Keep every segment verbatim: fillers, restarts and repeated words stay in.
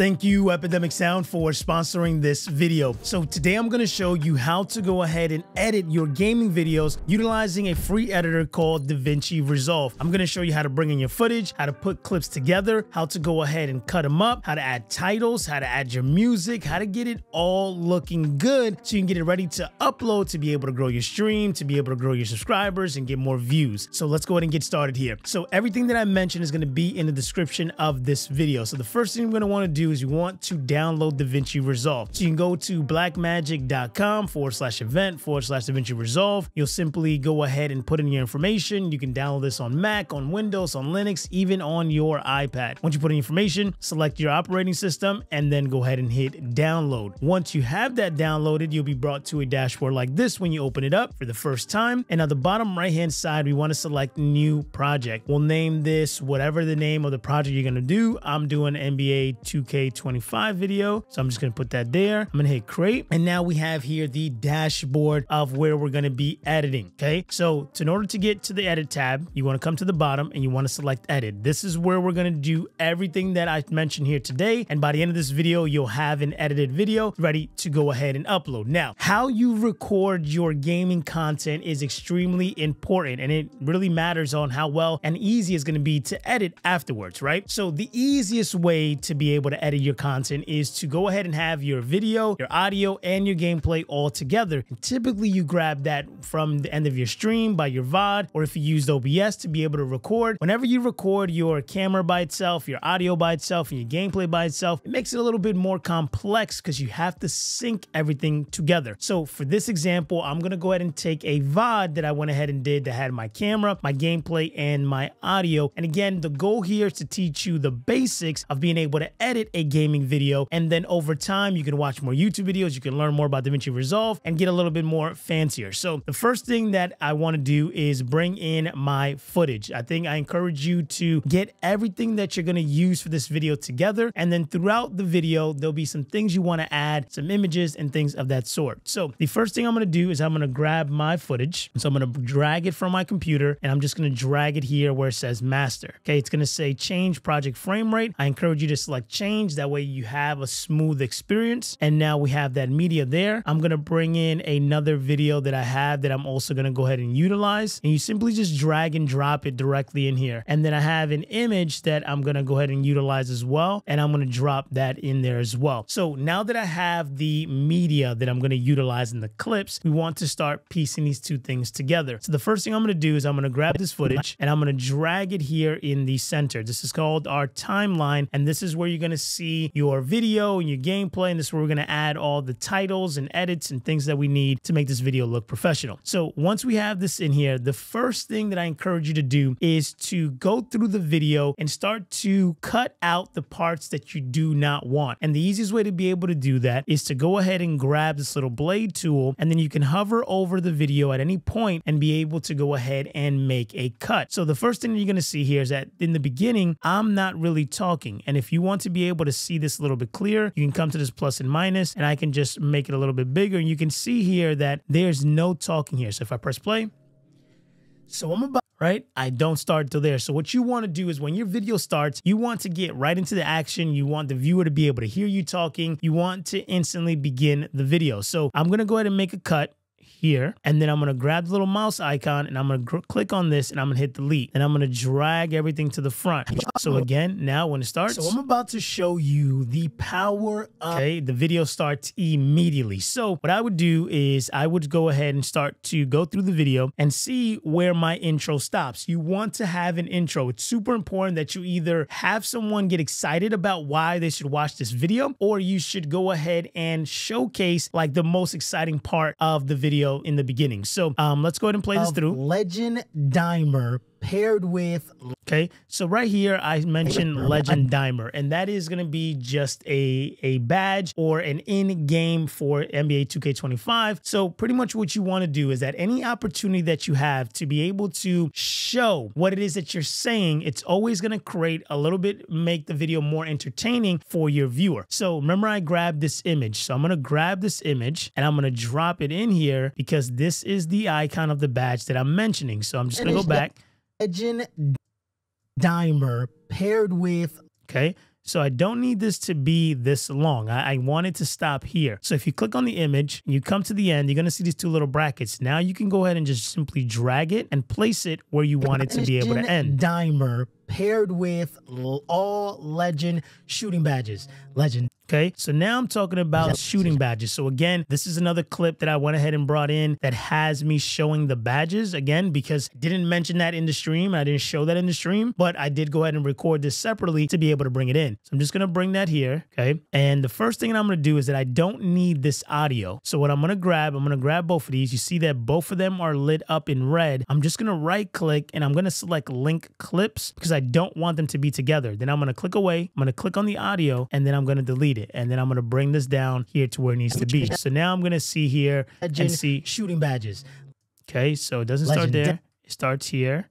Thank you, Epidemic Sound, for sponsoring this video. So today I'm going to show you how to go ahead and edit your gaming videos utilizing a free editor called DaVinci Resolve. I'm going to show you how to bring in your footage, how to put clips together, how to go ahead and cut them up, how to add titles, how to add your music, how to get it all looking good so you can get it ready to upload to be able to grow your stream, to be able to grow your subscribers and get more views. So let's go ahead and get started here. So everything that I mentioned is going to be in the description of this video. So the first thing we're going to want to do is you want to download DaVinci Resolve. So you can go to blackmagic.com forward slash event forward slash DaVinci Resolve. You'll simply go ahead and put in your information. You can download this on Mac, on Windows, on Linux, even on your iPad. Once you put in information, select your operating system and then go ahead and hit download. Once you have that downloaded, you'll be brought to a dashboard like this when you open it up for the first time. And on the bottom right hand side, we want to select new project. We'll name this whatever the name of the project you're going to do. I'm doing N B A two K twenty-five video, so I'm just going to put that there. I'm going to hit create, and now we have here the dashboard of where we're going to be editing. Okay, so in order to get to the edit tab, you want to come to the bottom and you want to select edit. This is where we're going to do everything that I mentioned here today, and by the end of this video you'll have an edited video ready to go ahead and upload. Now, how you record your gaming content is extremely important, and it really matters on how well and easy it's going to be to edit afterwards, right? So the easiest way to be able to edit your content is to go ahead and have your video, your audio, and your gameplay all together. And typically you grab that from the end of your stream by your V O D, or if you used O B S to be able to record. Whenever you record your camera by itself, your audio by itself, and your gameplay by itself, it makes it a little bit more complex because you have to sync everything together. So for this example, I'm going to go ahead and take a V O D that I went ahead and did that had my camera, my gameplay, and my audio. And again, the goal here is to teach you the basics of being able to edit a gaming video, and then over time you can watch more YouTube videos, you can learn more about DaVinci Resolve and get a little bit more fancier. So the first thing that I want to do is bring in my footage. I think I encourage you to get everything that you're going to use for this video together, and then throughout the video there'll be some things you want to add, some images and things of that sort. So the first thing I'm going to do is I'm going to grab my footage. So I'm going to drag it from my computer and I'm just going to drag it here where it says master. Okay, it's going to say change project frame rate. I encourage you to select change, that way you have a smooth experience. And now we have that media there. I'm going to bring in another video that I have that I'm also going to go ahead and utilize, and you simply just drag and drop it directly in here. And then I have an image that I'm going to go ahead and utilize as well, and I'm going to drop that in there as well. So now that I have the media that I'm going to utilize in the clips, we want to start piecing these two things together. So the first thing I'm going to do is I'm going to grab this footage and I'm going to drag it here in the center. This is called our timeline, and this is where you're going to see your video and your gameplay, and this is where we're going to add all the titles and edits and things that we need to make this video look professional. So once we have this in here, the first thing that I encourage you to do is to go through the video and start to cut out the parts that you do not want. And the easiest way to be able to do that is to go ahead and grab this little blade tool, and then you can hover over the video at any point and be able to go ahead and make a cut. So the first thing you're going to see here is that in the beginning, I'm not really talking. And if you want to be able to see this a little bit clear, you can come to this plus and minus, and I can just make it a little bit bigger. And you can see here that there's no talking here. So if I press play, so I'm about, right? I don't start till there. So what you want to do is when your video starts, you want to get right into the action. You want the viewer to be able to hear you talking. You want to instantly begin the video. So I'm going to go ahead and make a cut here, and then I'm going to grab the little mouse icon and I'm going to click on this and I'm going to hit delete, and I'm going to drag everything to the front. So again, now when it starts, so I'm about to show you the power of, okay, the video starts immediately. So what I would do is I would go ahead and start to go through the video and see where my intro stops. You want to have an intro. It's super important that you either have someone get excited about why they should watch this video, or you should go ahead and showcase like the most exciting part of the video in the beginning. So um, let's go ahead and play this through. Legend Dimer paired with, okay, so right here I mentioned Legend Dimer, and that is going to be just a a badge or an in-game for N B A two K twenty-five. So pretty much what you want to do is that any opportunity that you have to be able to show what it is that you're saying, it's always going to create a little bit, make the video more entertaining for your viewer. So remember, I grabbed this image, so I'm going to grab this image and I'm going to drop it in here because this is the icon of the badge that I'm mentioning. So I'm just going to go back. Legend Dimer paired with, okay, So I don't need this to be this long. I, I want it to stop here. So if you click on the image and you come to the end, you're going to see these two little brackets. Now you can go ahead and just simply drag it and place it where you want it to be able to end. Dimer paired with all legend shooting badges. Legend. Okay, so now I'm talking about shooting badges. So again, this is another clip that I went ahead and brought in that has me showing the badges again, because I didn't mention that in the stream. I didn't show that in the stream, but I did go ahead and record this separately to be able to bring it in. So I'm just going to bring that here. Okay. And the first thing that I'm going to do is that I don't need this audio. So what I'm going to grab, I'm going to grab both of these. You see that both of them are lit up in red. I'm just going to right click and I'm going to select link clips because I don't want them to be together. Then I'm going to click away. I'm going to click on the audio and then I'm going to delete it. And then I'm going to bring this down here to where it needs to be. So now I'm going to see here and see shooting badges. Okay, so it doesn't start there. It starts here.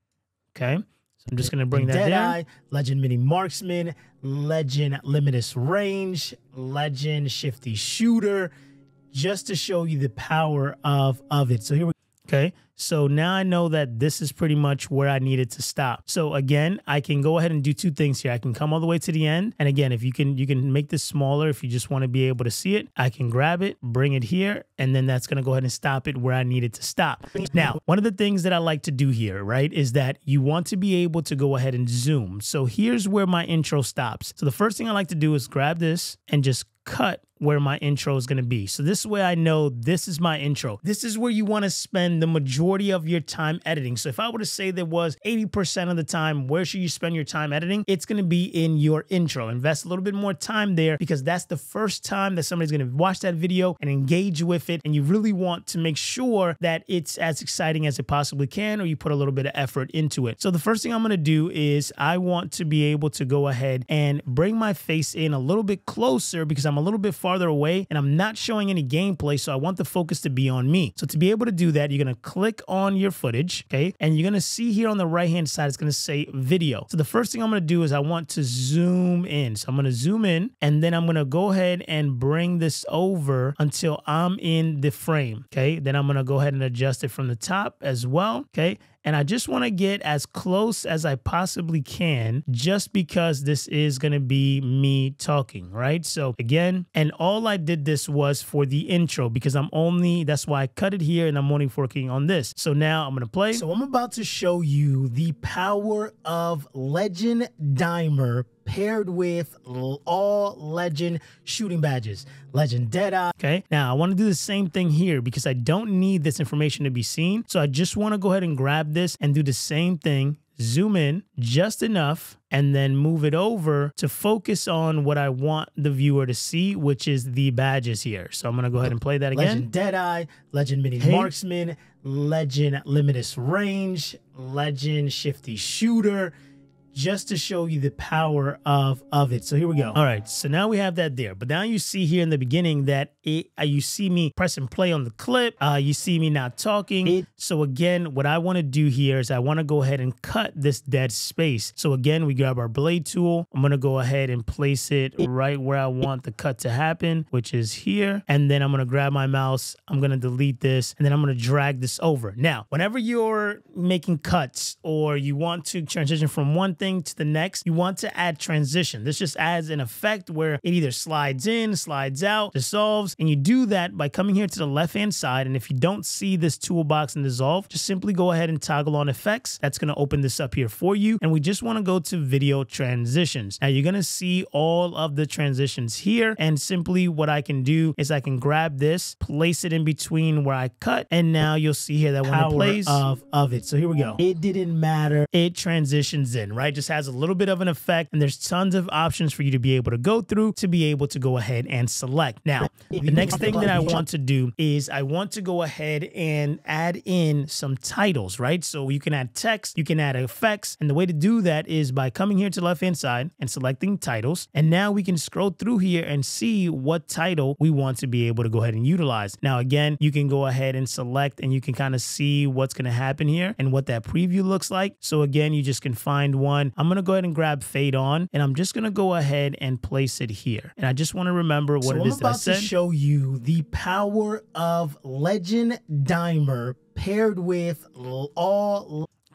Okay, so I'm just going to bring that there. Legend Mini Marksman, Legend Limitless Range, Legend Shifty Shooter, just to show you the power of, of it. So here we go. Okay, so now I know that this is pretty much where I needed to stop. So again, I can go ahead and do two things here. I can come all the way to the end. And again, if you can, you can make this smaller if you just want to be able to see it. I can grab it, bring it here, and then that's going to go ahead and stop it where I need it to stop. Now, one of the things that I like to do here, right, is that you want to be able to go ahead and zoom. So here's where my intro stops. So the first thing I like to do is grab this and just cut where my intro is going to be. So this way I know this is my intro. This is where you want to spend the majority of your time editing. So if I were to say there was eighty percent of the time, where should you spend your time editing? It's going to be in your intro. Invest a little bit more time there because that's the first time that somebody's going to watch that video and engage with it. And you really want to make sure that it's as exciting as it possibly can, or you put a little bit of effort into it. So the first thing I'm going to do is I want to be able to go ahead and bring my face in a little bit closer because I'm a little bit farther away and I'm not showing any gameplay. So I want the focus to be on me. So to be able to do that, you're going to click on your footage. Okay. And you're going to see here on the right hand side, it's going to say video. So the first thing I'm going to do is I want to zoom in. So I'm going to zoom in and then I'm going to go ahead and bring this over until I'm in the frame. Okay. Then I'm going to go ahead and adjust it from the top as well. Okay. And I just want to get as close as I possibly can just because this is going to be me talking, right? So again, and all I did this was for the intro because I'm only, that's why I cut it here and I'm only working on this. So now I'm going to play. So I'm about to show you the power of Legend Dimer paired with all legend shooting badges. Legend Deadeye. Okay, now I want to do the same thing here because I don't need this information to be seen. So I just want to go ahead and grab this and do the same thing. Zoom in just enough and then move it over to focus on what I want the viewer to see, which is the badges here. So I'm going to go ahead and play that again. Legend Deadeye, Legend Mini hey. Marksman, Legend Limitless Range, Legend Shifty Shooter, just to show you the power of, of it. So here we go. All right, so now we have that there. But now you see here in the beginning that it, uh, you see me press and play on the clip. Uh, you see me not talking. It, so again, what I want to do here is I want to go ahead and cut this dead space. So again, we grab our blade tool. I'm going to go ahead and place it right where I want the cut to happen, which is here. And then I'm going to grab my mouse. I'm going to delete this and then I'm going to drag this over. Now, whenever you're making cuts or you want to transition from one thing to the next, you want to add transition. This just adds an effect where it either slides in, slides out, dissolves, and you do that by coming here to the left hand side. And if you don't see this toolbox in dissolve, just simply go ahead and toggle on effects. That's going to open this up here for you. And we just want to go to video transitions. Now you're going to see all of the transitions here. And simply what I can do is I can grab this, place it in between where I cut. And now you'll see here that when it plays of, of it. So here we go. It didn't matter. It transitions in, right? Just has a little bit of an effect and there's tons of options for you to be able to go through to be able to go ahead and select. Now, the next thing that I want to do is I want to go ahead and add in some titles, right? So you can add text, you can add effects. And the way to do that is by coming here to the left hand side and selecting titles. And now we can scroll through here and see what title we want to be able to go ahead and utilize. Now, again, you can go ahead and select and you can kind of see what's going to happen here and what that preview looks like. So again, you just can find one. I'm going to go ahead and grab fade on and I'm just going to go ahead and place it here. And I just want to remember what so it is I'm that I said. I'm about to show you the power of Legend Dimer paired with all.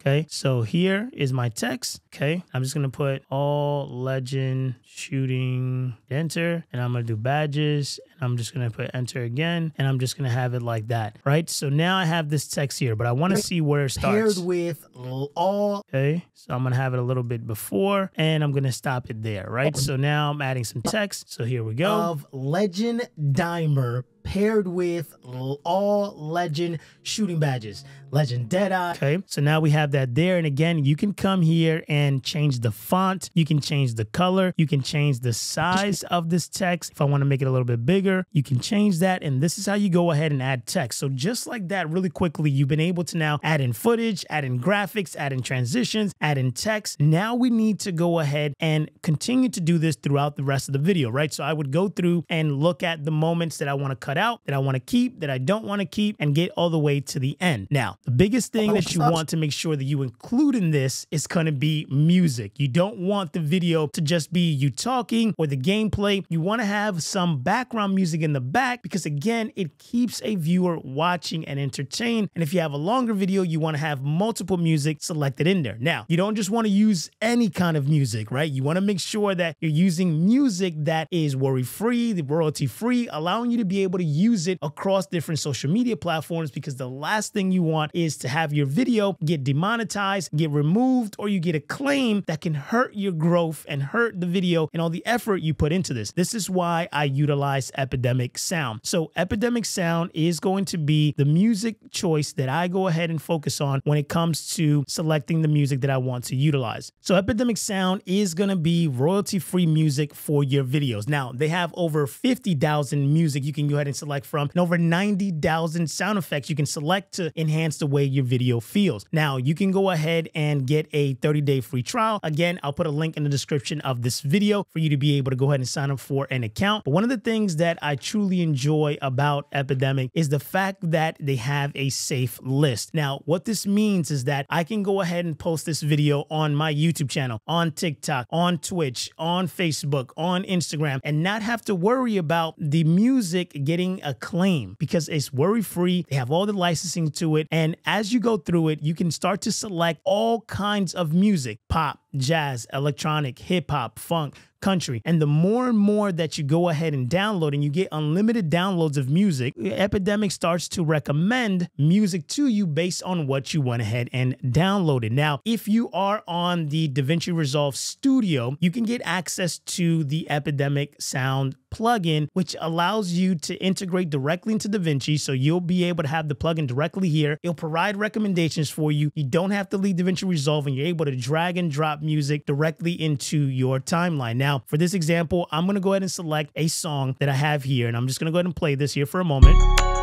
Okay, so here is my text. Okay, I'm just gonna put all legend shooting, enter, and I'm gonna do badges, and I'm just gonna put enter again, and I'm just gonna have it like that, right? So now I have this text here, but I want to see where it starts. Paired with all. Okay, so I'm gonna have it a little bit before, and I'm gonna stop it there, right? So now I'm adding some text. So here we go. Of legend dimer paired with all legend shooting badges, legend Deadeye. Okay, so now we have that there. And again, you can come here and change the font. You can change the color. You can change the size of this text. If I want to make it a little bit bigger, you can change that. And this is how you go ahead and add text. So just like that, really quickly, you've been able to now add in footage, add in graphics, add in transitions, add in text. Now we need to go ahead and continue to do this throughout the rest of the video, right? So I would go through and look at the moments that I want to cut out, that I want to keep, that I don't want to keep, and get all the way to the end. Now, the biggest thing that you want to make sure that you include in this is going to be music. You don't want the video to just be you talking or the gameplay. You want to have some background music in the back because, again, it keeps a viewer watching and entertained. And if you have a longer video, you want to have multiple music selected in there. Now, you don't just want to use any kind of music, right? You want to make sure that you're using music that is worry-free, the royalty-free, allowing you to be able to use it across different social media platforms, because the last thing you want is to have your video get demonetized, get removed, or you get a claim that can hurt your growth and hurt the video and all the effort you put into this. This is why I utilize Epidemic Sound. So Epidemic Sound is going to be the music choice that I go ahead and focus on when it comes to selecting the music that I want to utilize. So Epidemic Sound is going to be royalty-free music for your videos. Now, they have over fifty thousand music you can go ahead and select from, and over ninety thousand sound effects you can select to enhance the way your video feels. Now, you can go ahead and get a thirty day free trial. Again, I'll put a link in the description of this video for you to be able to go ahead and sign up for an account. But one of the things that I truly enjoy about Epidemic is the fact that they have a safe list. Now, what this means is that I can go ahead and post this video on my YouTube channel, on TikTok, on Twitch, on Facebook, on Instagram, and not have to worry about the music getting a claim because it's worry-free. They have all the licensing to it. And as you go through it, you can start to select all kinds of music: pop, jazz, electronic, hip hop, funk, country. And the more and more that you go ahead and download, and you get unlimited downloads of music, Epidemic starts to recommend music to you based on what you went ahead and downloaded. Now, if you are on the DaVinci Resolve Studio, you can get access to the Epidemic Sound plugin, which allows you to integrate directly into DaVinci. So you'll be able to have the plugin directly here. It'll provide recommendations for you. You don't have to leave DaVinci Resolve, and you're able to drag and drop music directly into your timeline. Now, for this example, I'm going to go ahead and select a song that I have here, and I'm just going to go ahead and play this here for a moment.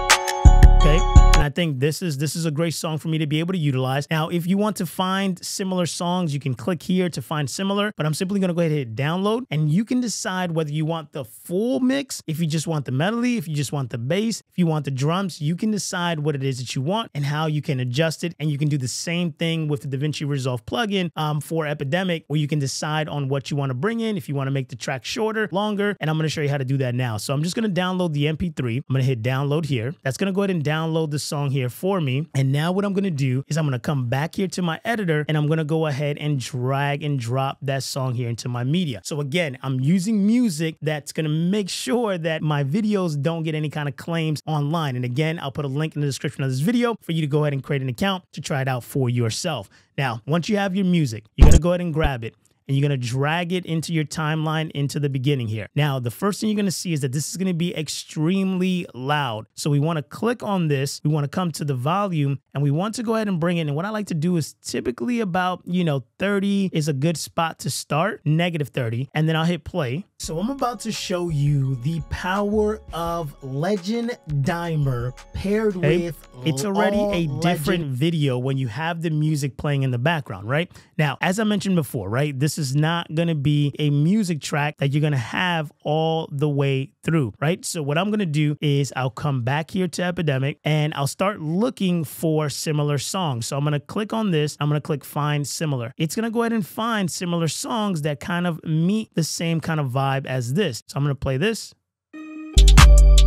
Okay. And I think this is this is a great song for me to be able to utilize. Now, if you want to find similar songs, you can click here to find similar, but I'm simply going to go ahead and hit download, and you can decide whether you want the full mix, if you just want the melody, if you just want the bass, if you want the drums. You can decide what it is that you want and how you can adjust it. And you can do the same thing with the DaVinci Resolve plugin um, for Epidemic, where you can decide on what you want to bring in, if you want to make the track shorter, longer, and I'm going to show you how to do that now. So I'm just going to download the M P three. I'm going to hit download here. That's going to go ahead and download the song here for me. And now what I'm going to do is I'm going to come back here to my editor, and I'm going to go ahead and drag and drop that song here into my media. So again, I'm using music that's going to make sure that my videos don't get any kind of claims online. And again, I'll put a link in the description of this video for you to go ahead and create an account to try it out for yourself. Now, once you have your music, you're going to go ahead and grab it, and you're going to drag it into your timeline into the beginning here. Now, the first thing you're going to see is that this is going to be extremely loud. So we want to click on this. We want to come to the volume, and we want to go ahead and bring it. And what I like to do is typically about, you know, thirty is a good spot to start, negative thirty, and then I'll hit play. So I'm about to show you the power of Legend Dimer paired okay. with It's already a legend. different video when you have the music playing in the background, right? Now, as I mentioned before, right, this is not going to be a music track that you're going to have all the way through, right? So what I'm going to do is I'll come back here to Epidemic, and I'll start looking for similar songs. So I'm going to click on this. I'm going to click find similar. It's going to go ahead and find similar songs that kind of meet the same kind of vibe as this. So I'm going to play this.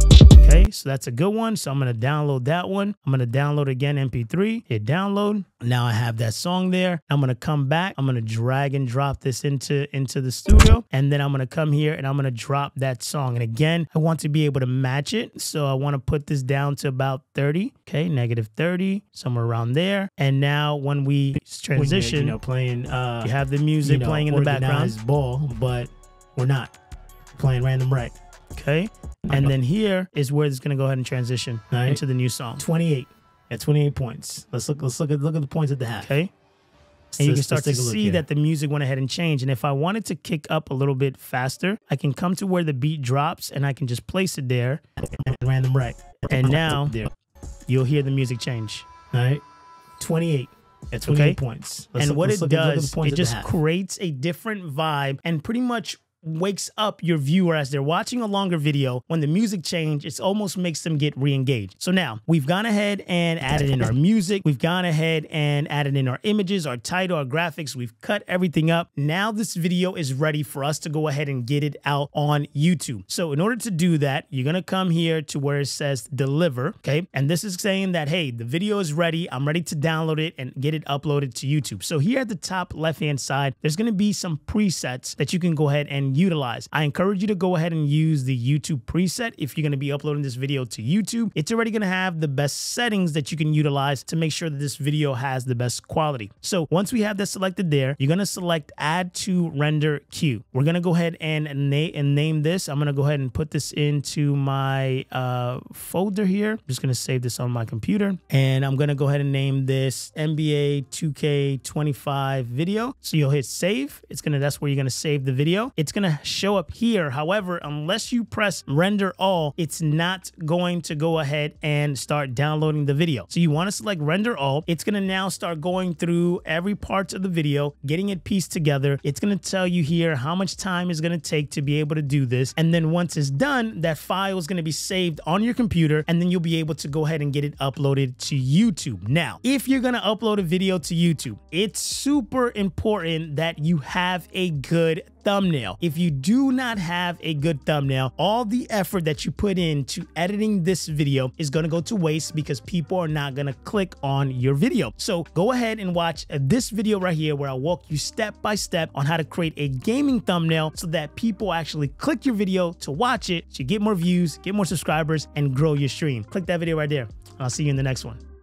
Okay, so that's a good one. So I'm going to download that one. I'm going to download again M P three, hit download. Now I have that song there. I'm going to come back. I'm going to drag and drop this into, into the studio. And then I'm going to come here and I'm going to drop that song. And again, I want to be able to match it. So I want to put this down to about thirty. Okay, negative thirty, somewhere around there. And now when we transition, you know, playing, uh, you have the music you know, playing in the background. Ball, but we're not playing random right. Okay. And then here is where it's going to go ahead and transition right into the new song. twenty-eight at twenty-eight points. Let's look. Let's look at look at the points at the half. Okay. So and you can start to see that the music went ahead and changed. And if I wanted to kick up a little bit faster, I can come to where the beat drops and I can just place it there. Random right. And now you'll hear the music change. All right. twenty-eight at twenty-eight okay. points. Let's and look, what it look, does, look it just creates a different vibe and pretty much wakes up your viewer as they're watching a longer video. When the music changes, it almost makes them get re-engaged. So now we've gone ahead and added in our music. We've gone ahead and added in our images, our title, our graphics. We've cut everything up. Now this video is ready for us to go ahead and get it out on YouTube. So in order to do that, you're going to come here to where it says deliver. Okay. And this is saying that, hey, the video is ready. I'm ready to download it and get it uploaded to YouTube. So here at the top left-hand side, there's going to be some presets that you can go ahead and utilize. I encourage you to go ahead and use the YouTube preset if you're going to be uploading this video to YouTube. It's already going to have the best settings that you can utilize to make sure that this video has the best quality. So once we have that selected there, you're going to select add to render queue. We're going to go ahead and, na and name this. I'm going to go ahead and put this into my uh, folder here. I'm just going to save this on my computer and I'm going to go ahead and name this N B A two K twenty-five video. So you'll hit save. It's going to, that's where you're going to save the video. It's going to show up here. However, unless you press render all, it's not going to go ahead and start downloading the video. So you want to select render all. It's going to now start going through every part of the video, getting it pieced together. It's going to tell you here how much time is going to take to be able to do this. And then once it's done, that file is going to be saved on your computer and then you'll be able to go ahead and get it uploaded to YouTube. Now, if you're going to upload a video to YouTube, it's super important that you have a good thumbnail. If you do not have a good thumbnail, all the effort that you put into editing this video is going to go to waste because people are not going to click on your video. So go ahead and watch this video right here where I'll walk you step by step on how to create a gaming thumbnail so that people actually click your video to watch it, so you get more views, get more subscribers, and grow your stream. Click that video right there. I'll see you in the next one.